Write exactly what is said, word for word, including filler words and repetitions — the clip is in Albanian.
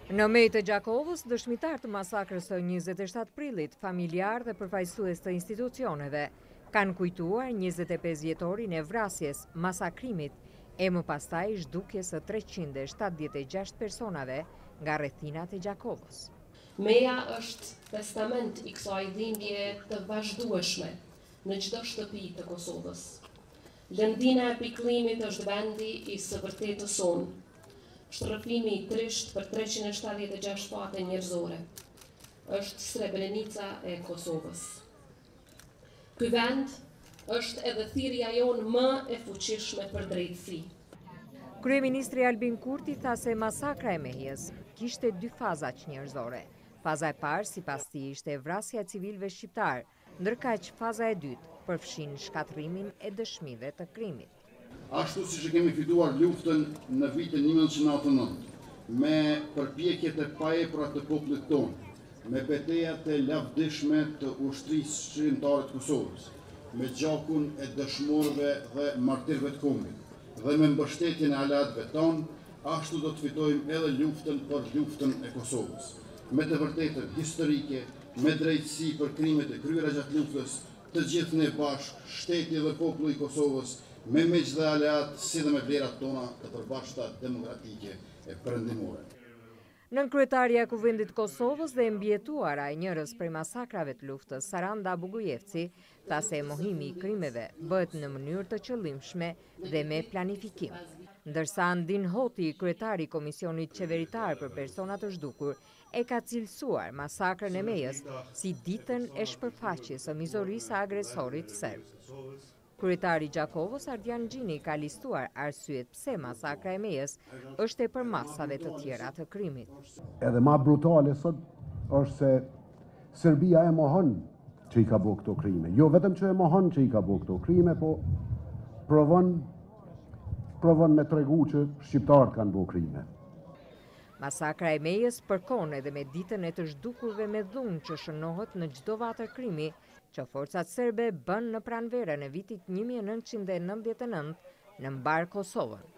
Në Mej të Gjakovës, dëshmitar të masakrës së njëzet e shtatë prillit, familjar dhe përfaqësues të institucioneve, kanë kujtuar njëzet e pesë vjetorin e vrasjes, masakrimit e më pastaj zhdukjes së treqind e shtatëdhjetë e gjashtë personave nga rrethinat e Gjakovës. Meja është testament i kësaj dhimbje të vazhdueshme në çdo shtëpi të Kosovës. Lëndina e pikëllimit është vendi i së vërtetës sonë. Shtrëfimi i trisht për treqind e shtatëdhjetë e gjashtë fate njerëzore është Srebrenica e Kosovës. Ky vend është edhe thirrja jonë më e fuqishme për drejtësi. Kryeministri Albin Kurti tha se masakra e Mejës kishte dy faza njerëzore. Faza e parë, sipas tij, ishte vrasja e civilëve shqiptar, ndërkaq faza e dytë përfshin shkatrimin e dëshmive të krimit. Ashtu si që kemi fituar luftën në vitin një mijë nëntëqind e nëntëdhjetë e nëntë, me përpjekjet e paepura të popullit tonë, me betejat e lavdishme të ushtrisë shqiptare të Kosovës, me gjakun e dëshmorëve dhe martirëve të kombit, dhe me mbështetjen e aleatëve tonë, ashtu do të fitojmë edhe luftën për luftën e Kosovës. Me të vërtetën historike, me drejtësi për krimet e kryera gjatë luftës, të gjithë ne bashkë, shteti dhe populli i Kosovës, me miq dhe aleat, si dhe me vlerat tona të përbashkëta demokratike e perëndimore. Nën kryetaria e Kuvendit të Kosovës dhe mbjetuara e njërës prej masakrave të luftës, Saranda Bugujevci, tha se mohimi i krimeve bëhet në mënyrë të qëllimshme dhe me planifikim. Ndërsa Andin Hoti, kryetari i Komisionit Qeveritar për Persona të Zhdukur, e ka cilësuar masakrën e Mejës si ditën e shpërfaqjes së mizorisë së agresorit serb. Kryetari i Gjakovës, Ardian Gjini, ka listuar arsyet pse masakra e Mejës është e përmasave të tjera të krimit. Edhe ma brutale sot është se Serbia e mohon që i ka bërë këto krime. Jo vetëm që e mohon që i ka bërë këto krime, po provon, provon me tregu që shqiptarët kanë bërë krime. Masakra e Mejës përkon edhe me ditën e të zhdukurve me dhunë që shënohet në çdo vatër krimi që forcat serbe bën në pranverën e vitit një mijë e nëntëqind e nëntëdhjetë e nëntë në mbar Kosovën.